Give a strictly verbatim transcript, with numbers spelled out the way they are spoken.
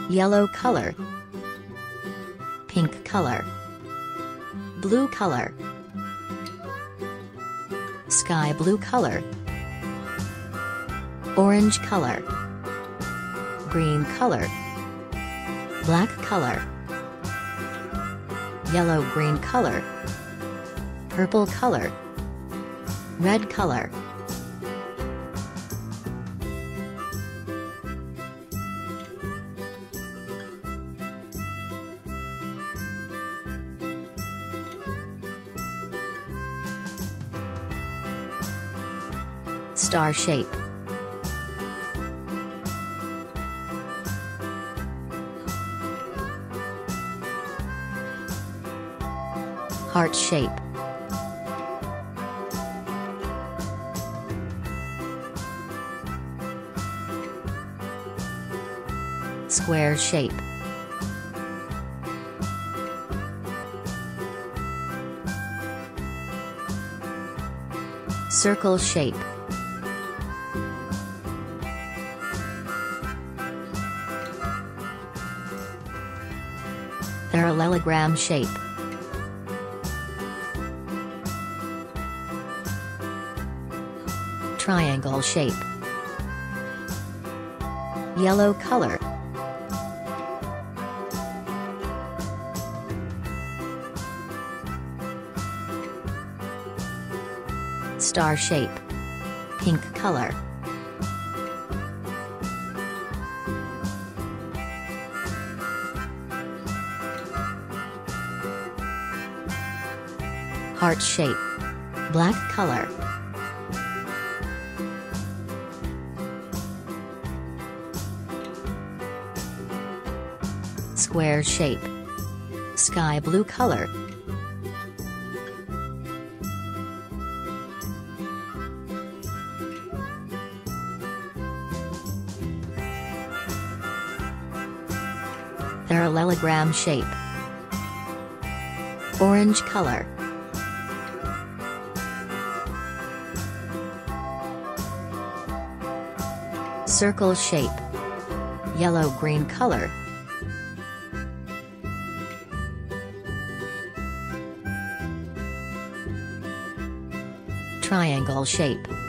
yellow color, pink color, blue color, sky blue color, orange color, green color, black color, yellow-green color, purple color, red color. Star shape, heart shape, square shape, circle shape, parallelogram shape, triangle shape, yellow color, star shape, pink color, heart shape, black color, square shape, sky blue color, parallelogram shape, orange color, circle shape, yellow-green color, triangle shape.